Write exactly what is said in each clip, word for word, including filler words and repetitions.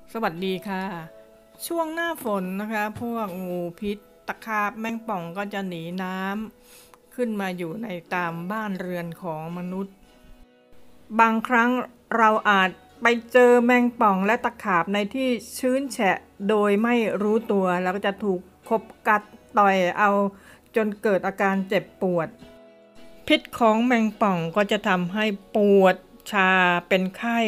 สวัสดีค่ะช่วงหน้าฝนนะคะพวกงูพิษตะขาบแมงป่องก็จะหนีน้ำขึ้นมาอยู่ในตามบ้านเรือนของมนุษย์บางครั้งเราอาจไปเจอแมงป่องและตะขาบในที่ชื้นแฉะโดยไม่รู้ตัวแล้วก็จะถูกคบกัดต่อยเอาจนเกิดอาการเจ็บปวดพิษของแมงป่องก็จะทำให้ปวดชาเป็นไข้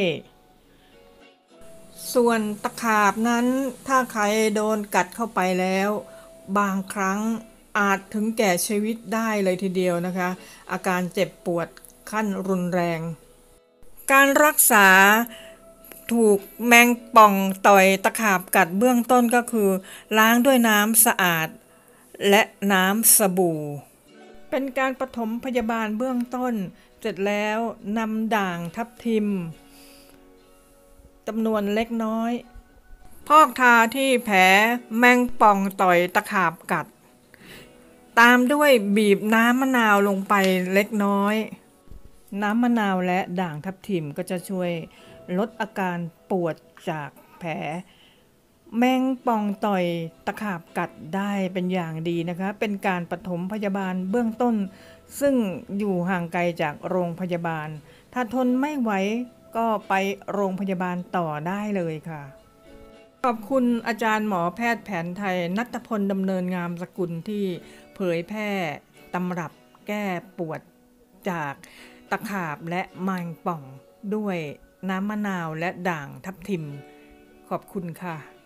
ส่วนตะขาบนั้นถ้าใครโดนกัดเข้าไปแล้วบางครั้งอาจถึงแก่ชีวิตได้เลยทีเดียวนะคะอาการเจ็บปวดขั้นรุนแรงการรักษาถูกแมงป่องต่อยตะขาบกัดเบื้องต้นก็คือล้างด้วยน้ำสะอาดและน้ำสบู่เป็นการปฐมพยาบาลเบื้องต้นเสร็จแล้วนำด่างทับทิมจำนวนเล็กน้อยพอกทาที่แผลแมงป่องต่อยตะขาบกัดตามด้วยบีบน้ำมะนาวลงไปเล็กน้อยน้ำมะนาวและด่างทับทิมก็จะช่วยลดอาการปวดจากแผลแมงป่องต่อยตะขาบกัดได้เป็นอย่างดีนะคะเป็นการปฐมพยาบาลเบื้องต้นซึ่งอยู่ห่างไกลจากโรงพยาบาลถ้าทนไม่ไหวก็ไปโรงพยาบาลต่อได้เลยค่ะขอบคุณอาจารย์หมอแพทย์แผนไทยณัฐพลดำเนินงามสกุลที่เผยแพร่ตำรับแก้ปวดจากตะขาบและแมงป่องด้วยน้ำมะนาวและด่างทับทิมขอบคุณค่ะ